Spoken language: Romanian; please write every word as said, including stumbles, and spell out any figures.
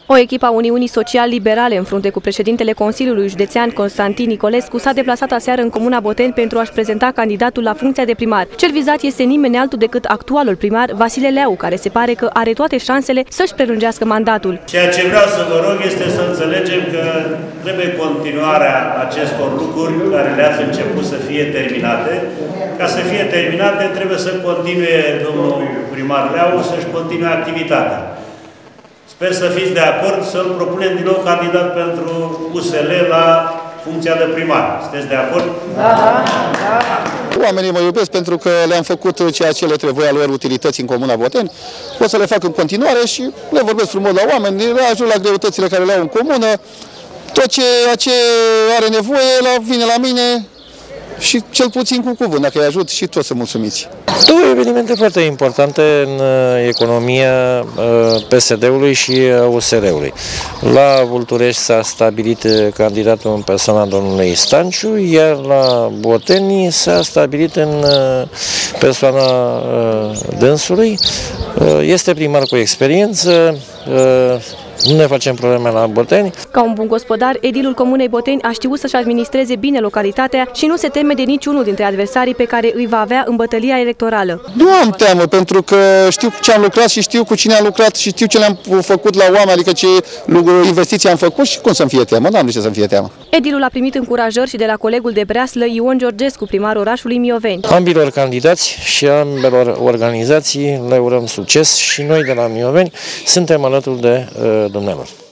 O echipă a Uniunii Social-Liberale, în frunte cu președintele Consiliului Județean Constantin Nicolescu, s-a deplasat aseară în Comuna Boteni pentru a-și prezenta candidatul la funcția de primar. Cel vizat este nimeni altul decât actualul primar, Vasile Leau, care se pare că are toate șansele să-și prelungească mandatul. Ceea ce vreau să vă rog este să înțelegem că trebuie continuarea acestor lucruri care le-ați început să fie terminate. Ca să fie terminate, trebuie să continue domnul primar Leau să-și continue activitatea. Sper să fiți de acord să-l propunem din nou candidat pentru U S L la funcția de primar. Sunteți de acord? Da, da. Oamenii mă iubesc pentru că le-am făcut ceea ce le trebuia lor, utilități în Comuna Boteni. O să le fac în continuare și le vorbesc frumos la oameni, le ajut la greutățile care le au în comună. Tot ceea ce are nevoie la, vine la mine și cel puțin cu cuvânt, dacă îi ajut și toți să mulțumiți. Două evenimente foarte importante în economia P S D-ului și U S R-ului. La Vulturești s-a stabilit candidatul în persoana domnului Stanciu, iar la Boteni s-a stabilit în persoana dânsului. Este primar cu experiență, nu ne facem probleme la Boteni. Ca un bun gospodar, edilul Comunei Boteni a știut să-și administreze bine localitatea și nu se teme de niciunul dintre adversarii pe care îi va avea în bătălia electorală. Nu am teamă, pentru că știu ce am lucrat și știu cu cine am lucrat și știu ce le-am făcut la oameni, adică ce investiții am făcut și cum să-mi fie teamă. Nu am de ce să-mi fie teamă. Edilul a primit încurajări și de la colegul de breaslă Ion Georgescu, primarul orașului Mioveni. Ambilor candidați și ambelor organizații le urăm succes și noi de la Mioveni suntem alături de uh, dumnealor.